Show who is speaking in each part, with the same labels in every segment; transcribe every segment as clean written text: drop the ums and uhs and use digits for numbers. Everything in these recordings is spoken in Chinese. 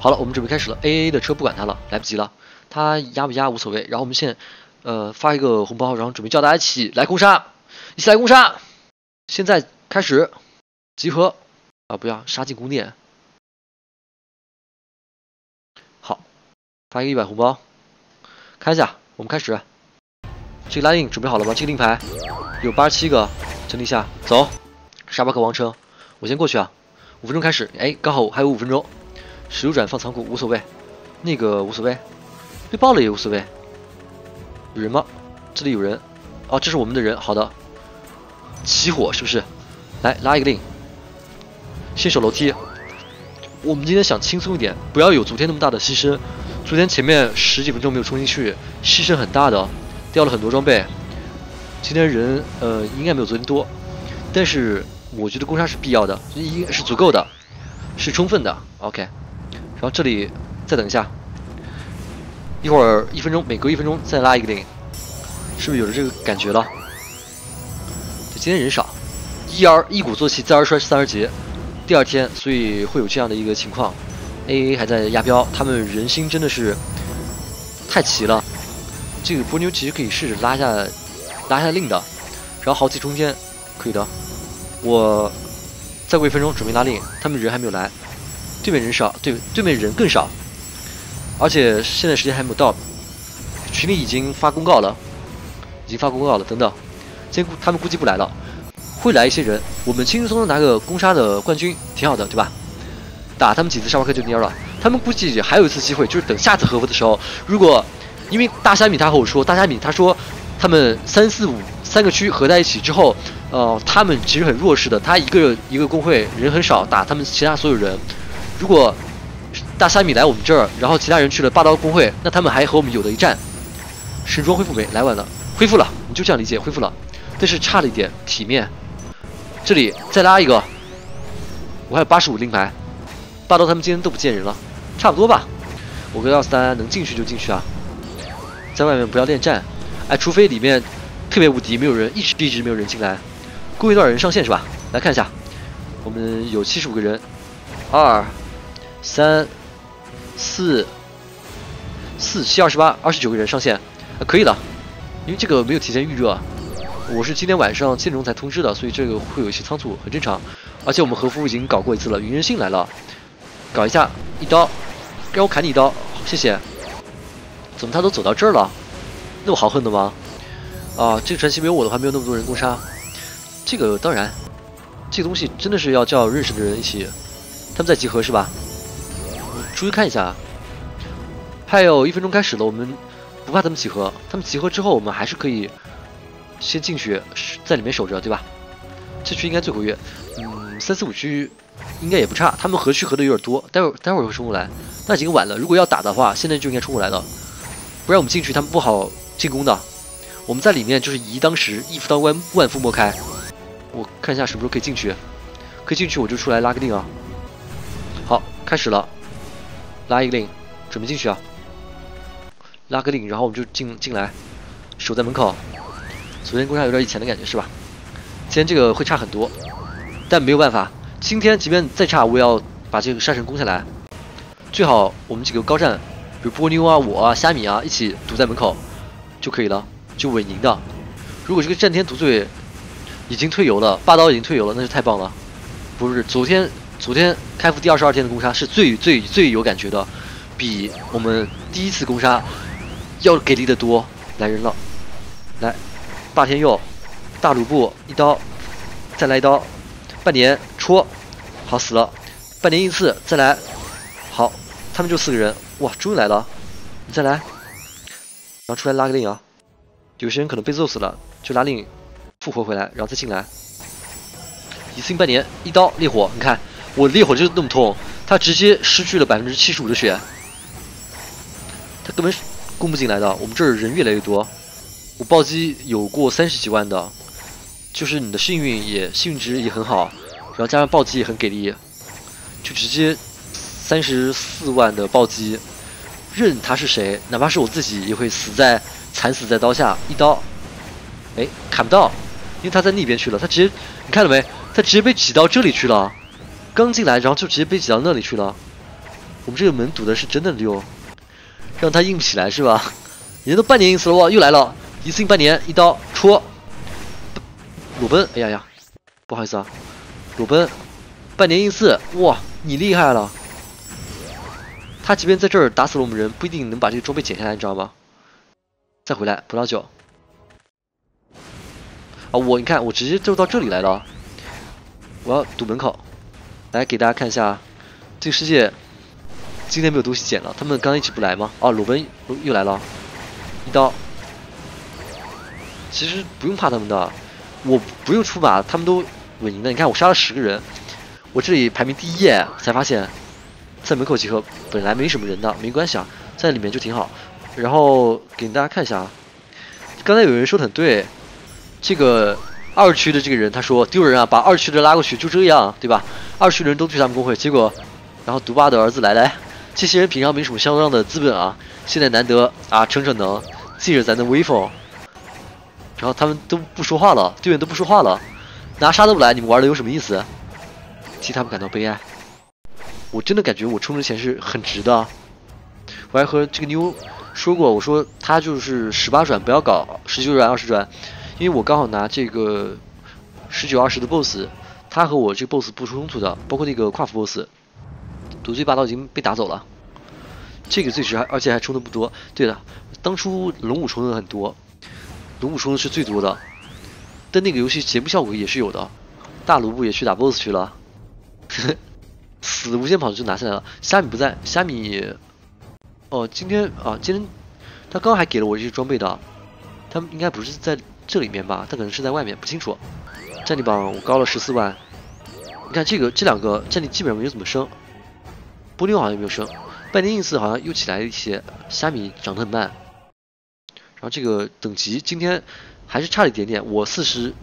Speaker 1: 好了，我们准备开始了。AA 的车不管他了，来不及了，他压不压无所谓。然后我们现在发一个红包，然后准备叫大家一起来攻杀，一起来攻杀。现在开始集合啊！不要杀进宫殿。好，发一个100红包，看一下，我们开始。这个拉印准备好了吗？这个令牌有87个，整理一下，走。沙巴克王城，我先过去啊。5分钟开始，哎，刚好还有5分钟。石榴转放仓库无所谓，那个无所谓，被爆了也无所谓。有人吗？这里有人。哦，这是我们的人。好的。起火是不是？来拉一个令。先守楼梯。我们今天想轻松一点，不要有昨天那么大的牺牲。昨天前面10几分钟没有冲进去，牺牲很大的，掉了很多装备。今天人应该没有昨天多，但是我觉得攻杀是必要的，应该是足够的，是充分的。OK。然后这里再等一下，一会儿1分钟，每隔1分钟再拉一个令，是不是有了这个感觉了？对，今天人少，一鼓作气，再而衰，30节，第2天，所以会有这样的一个情况。AA 还在压标，他们人心真的是太齐了。这个波妞其实可以试着拉下令的，然后豪气冲天，可以的。我再过1分钟准备拉令，他们人还没有来。对面人少，对面人更少，而且现在时间还没有到，群里已经发公告了，等等，他们估计不来了，会来一些人，我们轻轻松松拿个攻杀的冠军，挺好的，对吧？打他们几次沙巴克就蔫了，他们估计还有一次机会，就是等下次合服的时候，如果因为大虾米他和我说，他说他们3、4、5 3个区合在一起之后，他们其实很弱势的，他一个工会人很少，打他们其他所有人。如果大虾米来我们这儿，然后其他人去了霸刀工会，那他们还和我们有的一战。神装恢复没？来晚了，恢复了，你就这样理解，恢复了，但是差了一点体面。这里再拉一个，我还有85令牌，霸刀他们今天都不见人了，差不多吧。我跟23能进去就进去啊，在外面不要恋战，哎，除非里面特别无敌，没有人，一直没有人进来。工会多少人上线是吧？来看一下，我们有75个人，2、3、4、7、28、29个人上线，可以了。因为这个没有提前预热，我是今天晚上7点钟才通知的，所以这个会有一些仓促，很正常。而且我们和服已经搞过一次了，云人性来了，搞一下一刀，让我砍你一刀，谢谢。怎么他都走到这儿了？那么豪横的吗？啊，这个传奇没有我的话，没有那么多人攻杀。这个当然，这个东西真的是要叫认识的人一起。他们在集合是吧？注意看一下，还有1分钟开始了，我们不怕他们集合。他们集合之后，我们还是可以先进去，在里面守着，对吧？这区应该最活跃，3、4、5区应该也不差。他们合区合的有点多，待会儿会冲过来，那已经晚了。如果要打的话，现在就应该冲过来的，不然我们进去他们不好进攻的。我们在里面就是以一当十，一夫当万夫莫开。我看一下什么时候可以进去，可以进去我就出来拉个令啊。好，开始了，拉一个令，准备进去啊。拉个令，然后我们就进来，守在门口。昨天攻杀有点以前的感觉是吧？今天这个会差很多，但没有办法，今天即便再差，我也要把这个杀神攻下来。最好我们几个高战，比如波妞啊、我啊、虾米啊一起堵在门口就可以了，就稳赢的。如果这个战天独罪已经退游了，霸刀已经退游了，那就太棒了。不是昨天开服第22天的攻杀是最有感觉的，比我们第1次攻杀要给力的多。来人了，来，霸天佑、大鲁布一刀，再来一刀，半年戳，好死了，半年1次，再来，好，他们就4个人，哇，终于来了，你再来，然后出来拉个令啊，有些人可能被揍死了，就拉令复活回来，然后再进来。一次性半年一刀烈火，你看我烈火就是那么痛，他直接失去了75%的血，他根本攻不进来的。我们这儿人越来越多，我暴击有过30几万的，就是你的幸运值也很好，然后加上暴击也很给力，就直接34万的暴击，任他是谁，哪怕是我自己也会惨死在刀下，一刀，哎，砍不到，因为他在那边去了，他直接你看了没？他直接被挤到这里去了，刚进来，然后就直接被挤到那里去了。 我们这个门堵的是真的溜，让他硬不起来是吧？人家都半年硬死了哇，又来了，一次性半年，一刀戳。裸奔，哎呀呀，不好意思啊，裸奔，半年硬4，哇，你厉害了。他即便在这儿打死了我们人，不一定能把这个装备捡下来，你知道吗？再回来，葡萄酒。啊，你看，我直接就到这里来了。我要堵门口，来给大家看一下，这个世界今天没有东西捡了。他们刚刚一起不来吗？哦，裸奔又来了，一刀。其实不用怕他们的，我不用出马，他们都稳赢的。你看，我杀了10个人，我这里排名第1页，才发现，在门口集合本来没什么人的，没关系啊，在里面就挺好。然后给大家看一下啊，刚才有人说的很对。这个2区的这个人他说丢人啊，把2区的拉过去，就这样，对吧？2区的人都去他们工会，结果，然后毒霸的儿子来，这些人平常没什么相当的资本啊，现在难得啊逞能，借着咱的威风，然后他们都不说话了，队员都不说话了，拿杀都不来，你们玩的有什么意思？替他们感到悲哀。我真的感觉我充值钱是很值的，我还和这个妞说过，我说他就是18转不要搞19转20转。因为我刚好拿这个19、20的 BOSS， 他和我这个 BOSS 不冲突的，包括那个跨服 BOSS， 毒醉霸道已经被打走了，这个最值，而且还充的不多。对的，当初龙武充的很多，龙武充的是最多的，但那个游戏节目效果也是有的。大卢布也去打 BOSS 去了，死无限跑就拿下来了。虾米不在，虾米，哦，今天他刚还给了我这些装备的，他们应该不是在这里面吧，他可能是在外面，不清楚。战力榜我高了14万，你看这2个战力基本上没有怎么升，波妞好像也没有升，半年硬4好像又起来了一些，虾米涨得很慢。然后这个等级今天还是差了一点点，我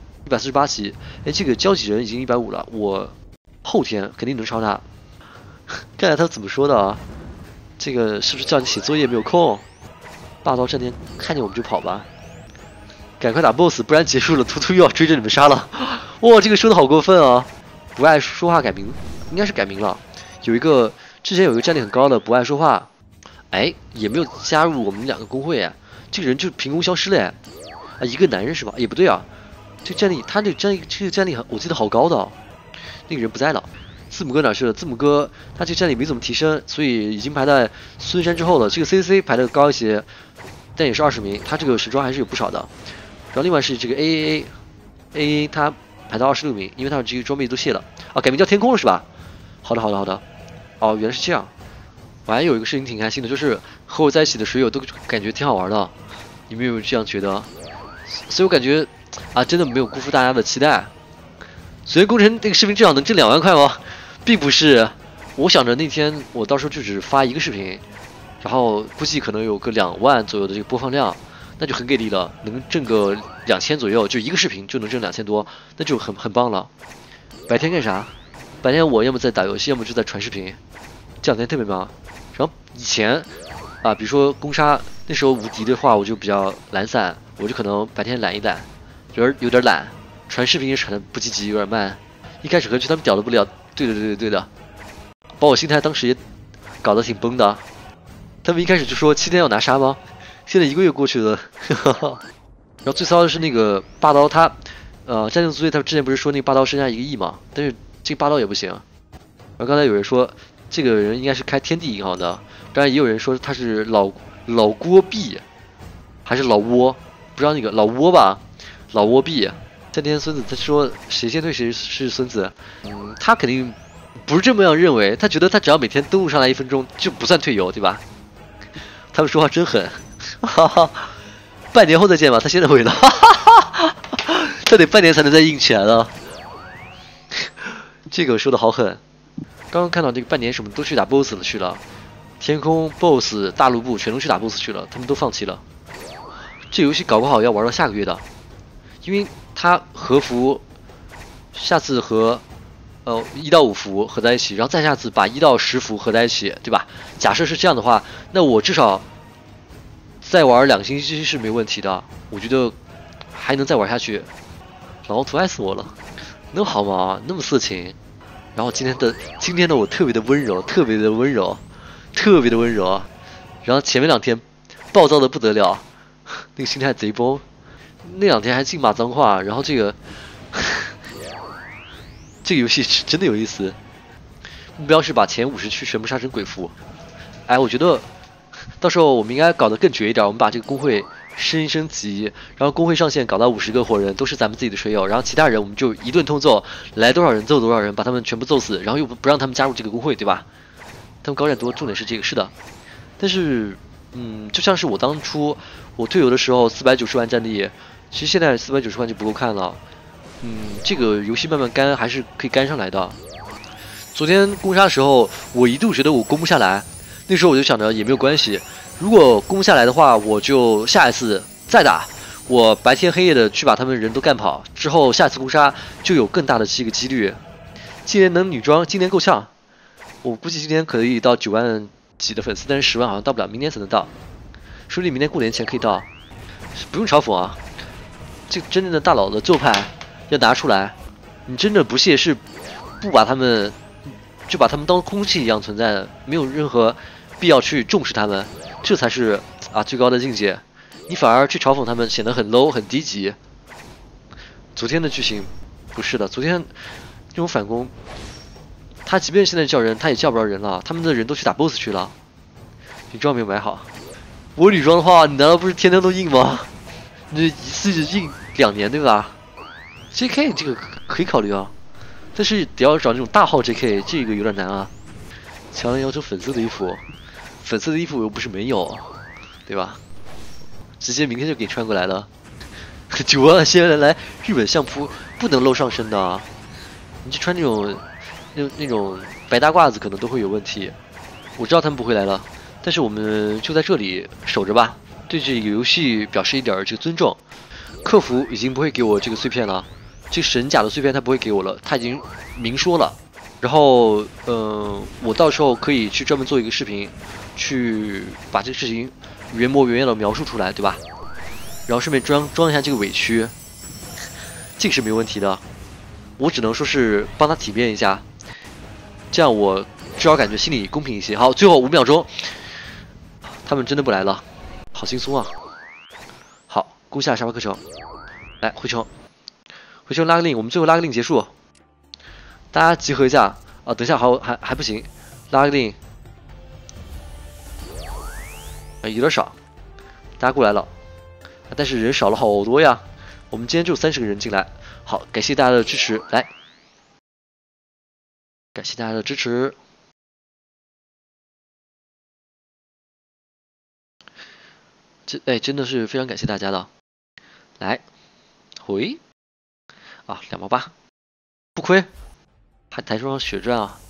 Speaker 1: 148级，哎，这个交集人已经150了，我后天肯定能超他。看来他怎么说的啊？这个是不是叫你写作业没有空？霸道战天看见我们就跑吧。赶快打 BOSS， 不然结束了，图图又要追着你们杀了。哇，这个说的好过分啊！不爱说话改名，应该是改名了。之前有一个战力很高的不爱说话，哎，也没有加入我们2个工会哎，这个人就凭空消失了哎。啊，一个男人是吧？也不对啊，这个战力他这个战力我记得好高的哦。那个人不在了，字母哥哪去了？字母哥他这个战力没怎么提升，所以已经排在孙山之后了。这个 CCC 排的高一些，但也是20名，他这个时装还是有不少的。然后另外是这个 AAA， 他排到26名，因为他的这个装备都卸了啊，改名叫天空了是吧？好的，哦，原来是这样。我还有一个事情挺开心的，就是和我在一起的水友都感觉挺好玩的，你们有没有这样觉得？所以我感觉啊，真的没有辜负大家的期待。水源工程这个视频至少能挣2万块吗？并不是，我想着那天我到时候就只发1个视频，然后估计可能有个2万左右的这个播放量。那就很给力了，能挣个2000左右，就1个视频就能挣2000多，那就很棒了。白天干啥？白天我要么在打游戏，要么就在传视频，这2天特别忙。然后以前啊，比如说攻杀那时候无敌的话，我就比较懒散，我就可能白天懒一懒，有点懒，传视频也传的不积极，有点慢。一开始和他们屌的不了，对的，把我心态当时也搞得挺崩的。他们一开始就说7天要拿杀吗？现在1个月过去了，然后最骚的是那个霸刀他，战定组队他之前不是说那个霸刀身价1个亿嘛？但是这个霸刀也不行。然后刚才有人说这个人应该是开天地银行的，当然也有人说他是老郭币，还是老挝，不知道那个老挝吧？老挝币。战天孙子他说谁先退谁是孙子，他肯定不是这么样认为，他觉得他只要每天登录上来1分钟就不算退游，对吧？他们说话真狠。哈哈，半年后再见吧。他现在毁了，他得半年才能再硬起来了。这个说的好狠。刚刚看到这个半年什么都去打 BOSS 了去了，天空 BOSS 大陆部全都去打 BOSS 去了，他们都放弃了。这游戏搞不好要玩到下个月的，因为它和服下次和1到5服合在一起，然后再下次把1到10服合在一起，对吧？假设是这样的话，那我至少再玩2个星期是没问题的，我觉得还能再玩下去。老图爱死我了，能好吗？那么色情。然后今天的我特别的温柔， 特别的温柔，然后前面2天暴躁的不得了，那个心态贼崩，那2天还净骂脏话，然后这个这个游戏真的有意思，目标是把前50区全部杀成鬼服。哎，我觉得到时候我们应该搞得更绝一点，我们把这个工会升级，然后工会上线搞到50个活人，都是咱们自己的水友，然后其他人我们就一顿通揍，来多少人揍多少人，把他们全部揍死，然后又不让他们加入这个工会，对吧？他们高战多，重点是这个，是的。但是，就像是我当初我队友的时候490万战力，其实现在490万就不够看了。这个游戏慢慢干还是可以干上来的。昨天攻杀的时候，我一度觉得我攻不下来，那时候我就想着也没有关系，如果攻不下来的话，我就下一次再打，我白天黑夜的去把他们人都干跑，之后下次攻杀就有更大的这个几率。今年能女装，今年够呛。我估计今年可以到9万几的粉丝，但是10万好像到不了，明年才能到。说不定明年过年前可以到，不用嘲讽啊。这真正的大佬的做派要拿出来，你真的不屑是不把他们就把他们当空气一样存在的，没有任何必要去重视他们，这才是最高的境界。你反而去嘲讽他们，显得很 low 很低级。昨天的剧情不是的，昨天这种反攻。他即便现在叫人，他也叫不着人了。他们的人都去打 BOSS 去了。女装没有买好，我女装的话，你难道不是天天都印吗？你一次印2年，对吧 ？JK 这个可以考虑啊，但是得要找那种大号 JK， 这个有点难啊。强烈要求粉色的衣服，粉色的衣服又不是没有，对吧？直接明天就给你穿过来了。9万现在来日本相扑不能露上身的，你就穿那种白大褂子可能都会有问题。我知道他们不会来了，但是我们就在这里守着吧，对这个游戏表示一点这个尊重。客服已经不会给我这个碎片了，这神甲的碎片他不会给我了，他已经明说了。然后我到时候可以去专门做一个视频，去把这个事情原模原样的描述出来，对吧？然后顺便装一下这个委屈，这个是没有问题的。我只能说是帮他体面一下。这样我至少感觉心里公平一些。好，最后5秒钟，他们真的不来了，好轻松啊！好，攻下沙巴克城，来回城拉个令，我们最后拉个令结束，大家集合一下啊！等一下还不行，拉个令，有点少，大家过来了，但是人少了好多呀。我们今天就30个人进来，好，感谢大家的支持，来。感谢大家的支持，真的是非常感谢大家的。来，回2毛8，不亏，还抬双血钻啊！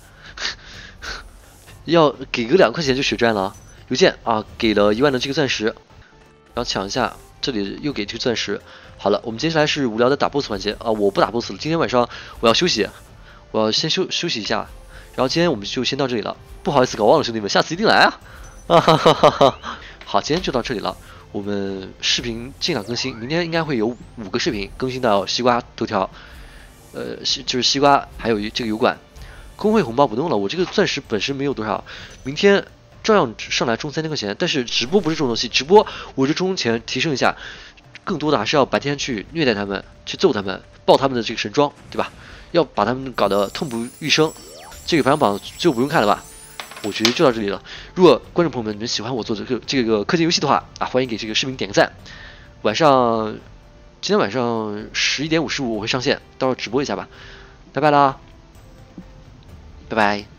Speaker 1: 要给个2块钱就血钻了。邮件给了1万的这个钻石，然后抢一下，这里又给这个钻石。好了，我们接下来是无聊的打 BOSS 环节我不打 BOSS 了，今天晚上我要休息。我要先休息一下，然后今天我们就先到这里了。不好意思搞忘了兄弟们，下次一定来啊！好，今天就到这里了。我们视频尽量更新，明天应该会有5个视频更新到西瓜头条，就是西瓜还有这个油管。工会红包不动了，我这个钻石本身没有多少，明天照样上来充3000块钱。但是直播不是这种东西，直播我这充钱提升一下，更多的还是要白天去虐待他们，去揍他们，爆他们的这个神装，对吧？要把他们搞得痛不欲生。这个排行榜就不用看了吧，我觉得就到这里了。如果观众朋友们你们喜欢我做这个氪金游戏的话欢迎给这个视频点个赞。今天晚上11点55我会上线，到时候直播一下吧。拜拜啦，拜拜。